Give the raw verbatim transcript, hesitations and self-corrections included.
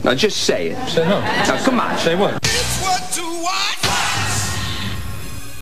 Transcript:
Now just say it. Say no. Now come on. Say what?